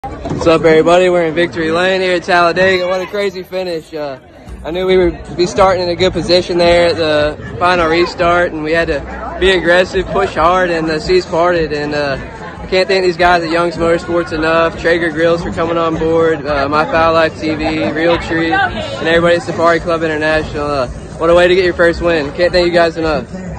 What's up, everybody? We're in Victory Lane here at Talladega. What a crazy finish. I knew we would be starting in a good position there at the final restart, and we had to be aggressive, push hard, and the seas parted. And I can't thank these guys at Young's Motorsports enough. Traeger Grills for coming on board, My Foul Life TV, Real Treat, and everybody at Safari Club International. What a way to get your first win. Can't thank you guys enough.